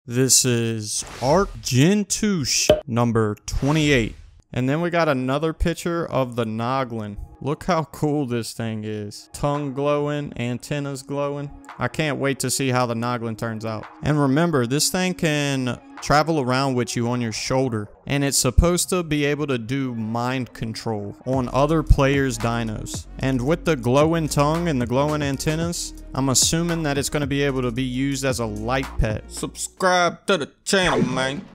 This is Ark Gen 2 number 28. And then we got another picture of the Noglin. Look how cool this thing is. Tongue glowing, antennas glowing. I can't wait to see how the Noglin turns out. And remember, this thing can travel around with you on your shoulder. And it's supposed to be able to do mind control on other players' dinos. And with the glowing tongue and the glowing antennas, I'm assuming that it's going to be able to be used as a light pet. Subscribe to the channel, man.